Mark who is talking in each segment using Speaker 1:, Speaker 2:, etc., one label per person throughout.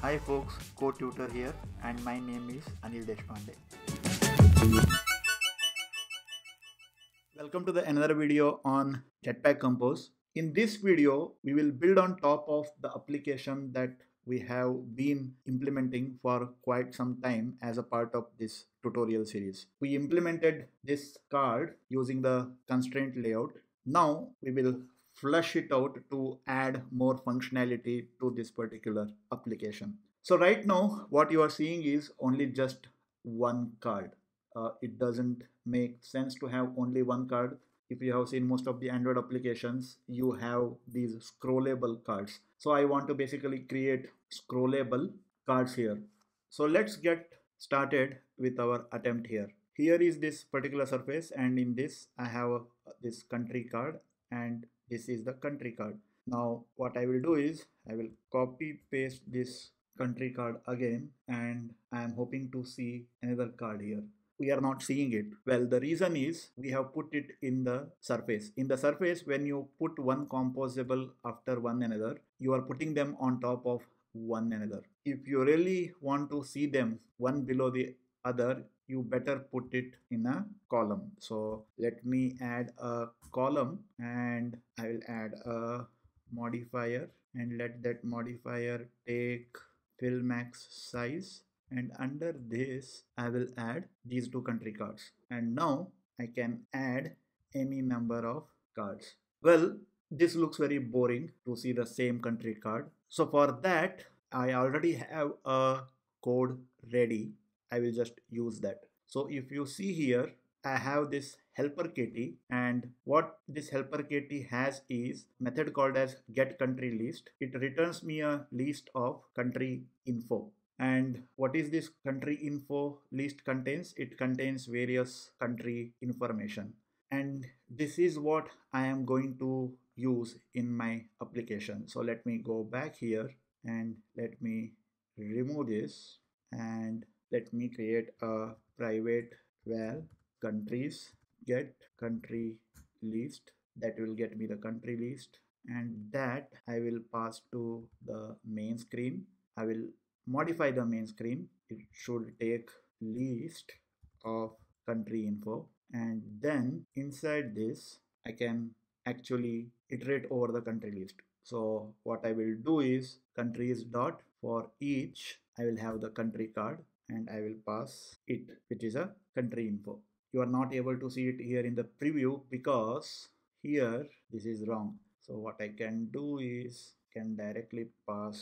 Speaker 1: Hi folks, CodeTutor here and my name is Anil Deshpande. Welcome to another video on Jetpack Compose. In this video, we will build on top of the application that we have been implementing for quite some time as a part of this tutorial series. We implemented this card using the constraint layout. Now we will flush it out to add more functionality to this particular application. So right now what you are seeing is only just one card. It doesn't make sense to have only one card. If you have seen most of the Android applications, you have these scrollable cards. So I want to basically create scrollable cards here. So let's get started with our attempt here. Here is this particular surface, and in this I have this country card, and this is the country card. Now what I will do is I will copy paste this country card again, and I am hoping to see another card here. We are not seeing it. Well, the reason is we have put it in the surface. In the surface, when you put one composable after one another, you are putting them on top of one another. If you really want to see them one below the other, you better put it in a column. So let me add a column, and I will add a modifier, and let that modifier take fill max size, and under this I will add these two country cards, and now I can add any number of cards. Well, this looks very boring to see the same country card. So for that I already have a code ready. I will just use that. So if you see here, I have this helper kt, and what this helper kt has is method called as getCountryList. It returns me a list of country info. And what is this country info list contains? It contains various country information, and this is what I am going to use in my application. So let me go back here and let me remove this, and let me create a private val countries get country list. That will get me the country list, and that I will pass to the main screen. I will modify the main screen. It should take list of country info, and then inside this I can actually iterate over the country list. So what I will do is countries dot for each I will have the country card, and I will pass it, which is a country info. You are not able to see it here in the preview because here this is wrong. So what I can do is can directly pass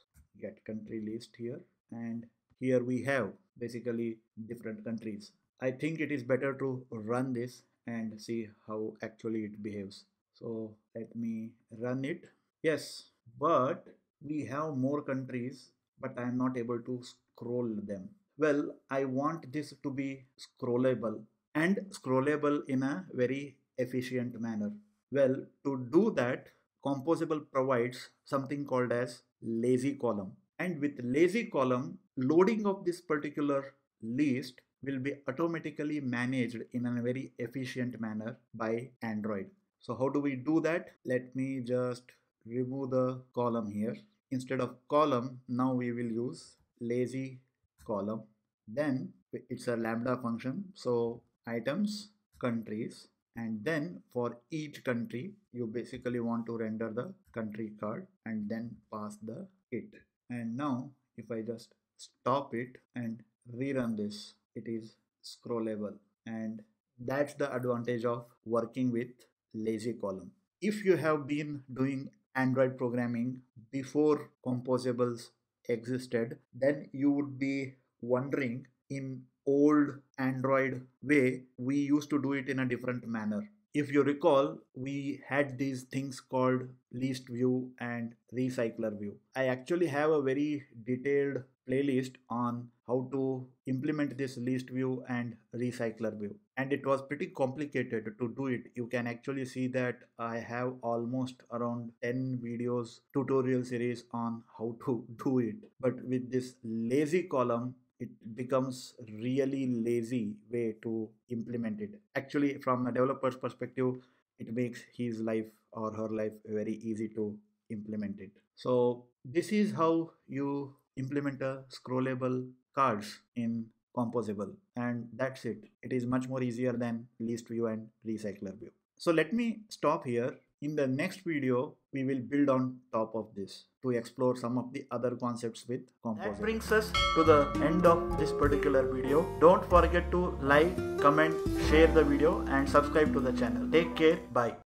Speaker 1: get country list here, and here we have basically different countries. I think it is better to run this and see how actually it behaves. So let me run it. Yes, but we have more countries, but I am not able to scroll them. Well, I want this to be scrollable, and scrollable in a very efficient manner. Well, to do that, Composable provides something called as LazyColumn, and with LazyColumn, loading of this particular list will be automatically managed in a very efficient manner by Android. So how do we do that? Let me just remove the column here. Instead of column, now we will use LazyColumn. Then it's a lambda function. So items, countries, and then for each country you basically want to render the country card and then pass the it. And now if I just stop it and rerun this, it is scrollable, and that's the advantage of working with LazyColumn. If you have been doing Android programming before composables existed, then you would be wondering, in old Android way, we used to do it in a different manner. If you recall, we had these things called ListView and RecyclerView. I actually have a very detailed playlist on how to implement this ListView and RecyclerView, and it was pretty complicated to do it. You can actually see that I have almost around 10 videos tutorial series on how to do it, but with this LazyColumn it becomes really lazy way to implement it. Actually, from a developer's perspective, it makes his life or her life very easy to implement it. So this is how you implement a scrollable cards in Composable, and that's it. It is much more easier than ListView and RecyclerView. So let me stop here. In the next video, we will build on top of this to explore some of the other concepts with Composable. That brings us to the end of this particular video. Don't forget to like, comment, share the video and subscribe to the channel. Take care. Bye.